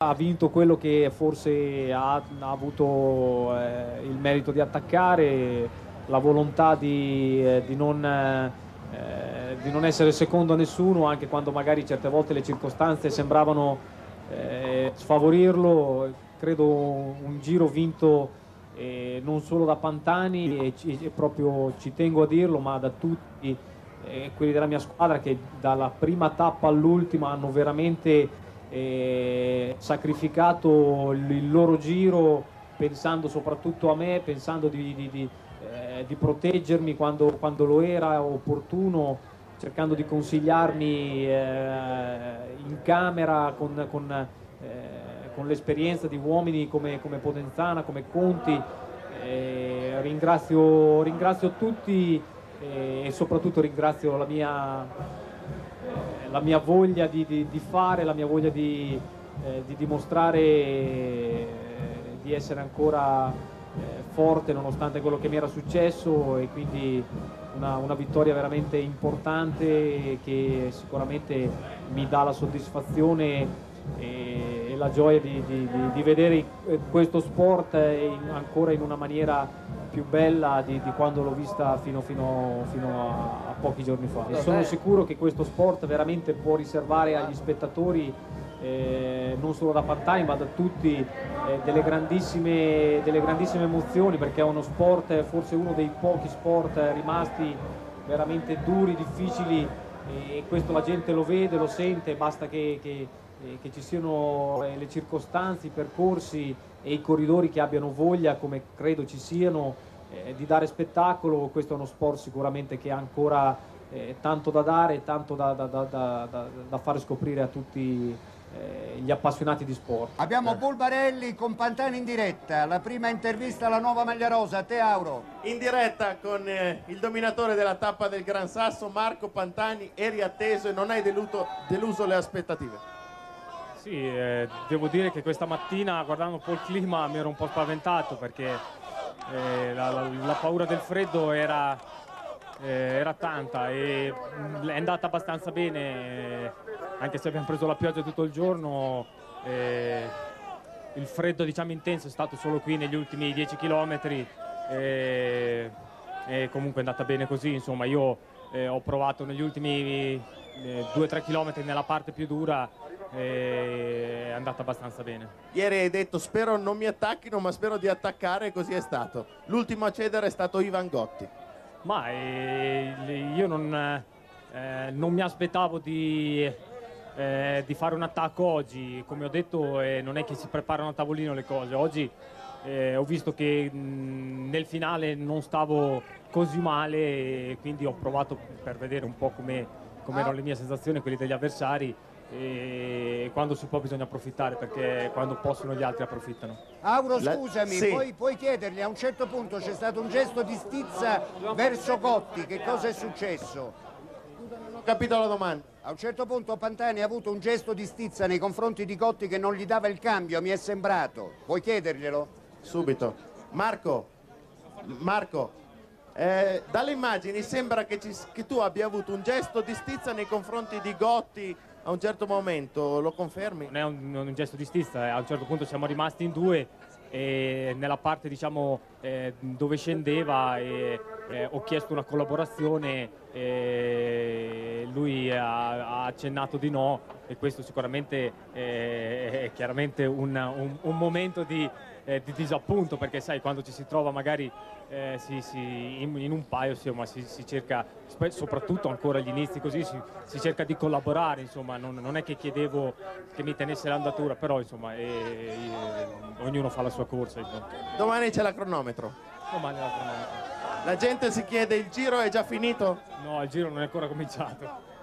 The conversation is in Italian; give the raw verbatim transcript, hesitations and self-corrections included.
ha vinto quello che forse ha, ha avuto eh, il merito di attaccare, la volontà di, eh, di, non, eh, di non essere secondo a nessuno, anche quando magari certe volte le circostanze sembravano eh, sfavorirlo. Credo un giro vinto eh, non solo da Pantani, e, ci, e proprio ci tengo a dirlo, ma da tutti eh, quelli della mia squadra, che dalla prima tappa all'ultima hanno veramente eh, sacrificato il loro giro, pensando soprattutto a me, pensando di, di, di, eh, di proteggermi quando, quando lo era opportuno, cercando di consigliarmi eh, in camera con, con, eh, con l'esperienza di uomini come, come Podenzana, come Conti. Eh, ringrazio, ringrazio tutti eh, e soprattutto ringrazio la mia, eh, la mia voglia di, di, di fare, la mia voglia di, eh, di dimostrare eh, di essere ancora eh, forte nonostante quello che mi era successo, e quindi una, una vittoria veramente importante che sicuramente mi dà la soddisfazione e, e la gioia di, di, di, di vedere questo sport in, ancora in una maniera più bella di, di quando l'ho vista fino, fino, fino a, a pochi giorni fa. E sono sicuro che questo sport veramente può riservare agli spettatori, eh, non solo da Pantani ma da tutti, eh, delle, grandissime, delle grandissime emozioni, perché è uno sport, forse uno dei pochi sport rimasti veramente duri, difficili, e questo la gente lo vede, lo sente, basta che, che, che ci siano le circostanze, i percorsi e i corridori che abbiano voglia, come credo ci siano, eh, di dare spettacolo. Questo è uno sport sicuramente che ha ancora eh, tanto da dare, tanto da, da, da, da, da fare scoprire a tutti eh, gli appassionati di sport. Abbiamo eh. Bulbarelli con Pantani in diretta, la prima intervista alla nuova maglia rosa. A te, Auro. In diretta con eh, il dominatore della tappa del Gran Sasso, Marco Pantani. Eri atteso e non hai deluto, deluso le aspettative? Sì, eh, devo dire che questa mattina, guardando un po' il clima, mi ero un po' spaventato, perché eh, la, la, la paura del freddo era, eh, era tanta, e mh, è andata abbastanza bene, eh, anche se abbiamo preso la pioggia tutto il giorno. Eh, il freddo, diciamo, intenso è stato solo qui negli ultimi dieci chilometri, e, e comunque è andata bene così. Insomma, io eh, ho provato negli ultimi eh, due tre chilometri nella parte più dura, è andata abbastanza bene. Ieri hai detto spero non mi attacchino, ma spero di attaccare, e così è stato. L'ultimo a cedere è stato Ivan Gotti. Ma eh, io non, eh, non mi aspettavo di, eh, di fare un attacco oggi. Come ho detto, eh, non è che si preparano a tavolino le cose. Oggi eh, ho visto che mh, nel finale non stavo così male, e quindi ho provato per vedere un po' come, come erano le mie sensazioni, quelle degli avversari. E quando si può bisogna approfittare, perché quando possono gli altri approfittano. Auro, scusami, La... sì. puoi, puoi chiedergli, a un certo punto c'è stato un gesto di stizza verso Gotti, che cosa è successo? Non ho capito la domanda. A un certo punto Pantani ha avuto un gesto di stizza nei confronti di Gotti che non gli dava il cambio, mi è sembrato. Puoi chiederglielo? Subito. Marco, Marco, eh, dalle immagini sembra che, ci, che tu abbia avuto un gesto di stizza nei confronti di Gotti a un certo momento, lo confermi? Non è un, un gesto di stizza, a un certo punto siamo rimasti in due, e nella parte, diciamo, eh, dove scendeva, e, eh, ho chiesto una collaborazione, e lui ha, ha accennato di no, e questo sicuramente eh, è chiaramente un, un, un momento di, eh, di disappunto, perché sai, quando ci si trova magari eh, si, si, in, in un paio, insomma, si, si cerca, soprattutto ancora agli inizi così, si, si cerca di collaborare, insomma, non, non è che chiedevo che mi tenesse l'andatura, però insomma, eh, eh, ognuno fa la sua corsa. Insomma. Domani c'è la cronometro. Domani la cronometro. La gente si chiede, il giro è già finito? No, il giro non è ancora cominciato.